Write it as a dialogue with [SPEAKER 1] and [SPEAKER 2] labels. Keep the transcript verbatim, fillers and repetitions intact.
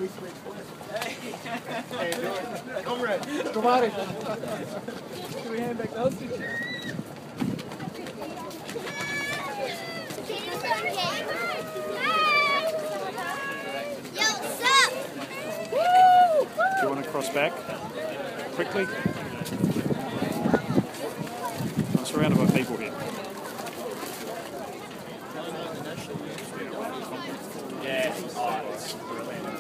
[SPEAKER 1] Comrade, Comrade. Can we hand back those pictures?
[SPEAKER 2] Do you want to cross back quickly? I'm surrounded by people here.
[SPEAKER 3] Yeah. Oh, it's brilliant.